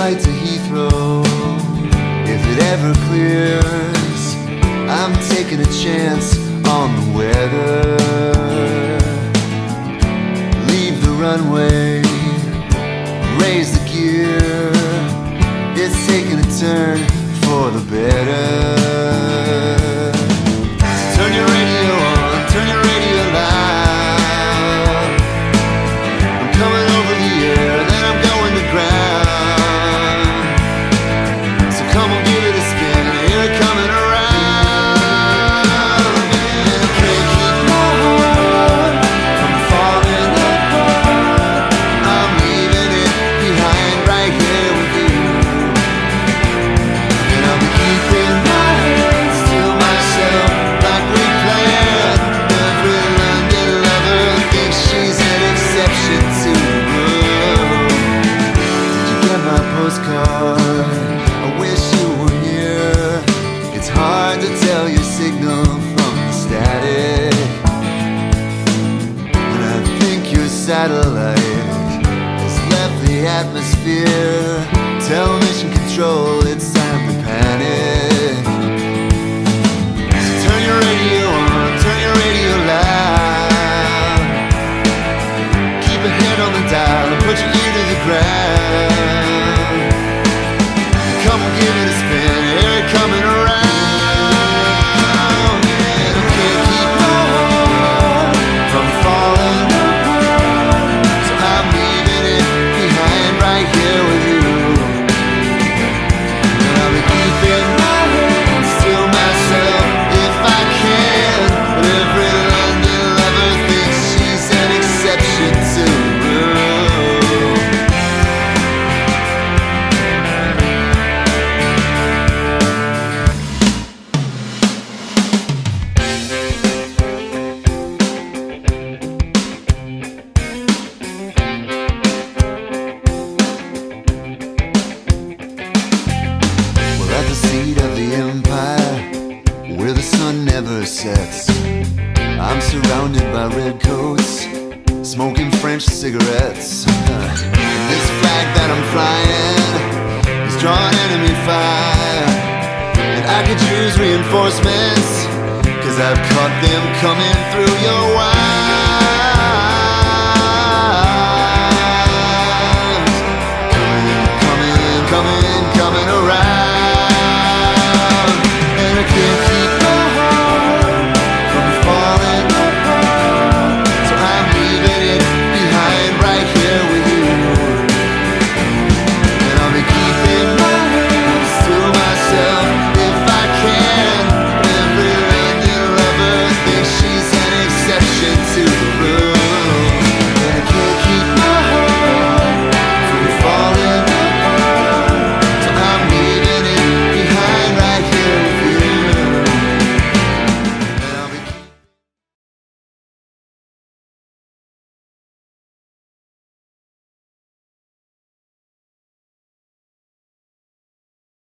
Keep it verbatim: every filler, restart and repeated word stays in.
flight to Heathrow, if it ever clears, I'm taking a chance on the weather. Leave the runway, raise the gear, it's taking a turn for the better. So turn your radio on, turn your radio loud. I'm coming over the air, then I'm going to ground. So come on, give it a spin, hear it coming around. And I can't keep my heart from falling apart. I'm leaving it behind right here with you. And I'll be keeping my hands to myself like we planned. Every London lover thinks she's an exception to the rule. Did you get my postcard? I wish you were here. It's hard to tell your signal from the static, and I think your satellite has left the atmosphere. Tell mission control it's time to panic. So turn your radio on, turn your radio loud. Keep a hand on the dial and put your ear to the ground. Come on, give it a spin, hear it coming around. And I can't keep my heart from falling apart. So I'm leaving it behind right here with you. And I'll be keeping my hands to myself if I can. But every London lover thinks she's an exception to the rule. We're at the seat of the empire, where the sun never sets. I'm surrounded by red coats, smoking French cigarettes. And this flag that I'm flying is drawing enemy fire, and I could use reinforcements, cause I've caught them coming through your wire.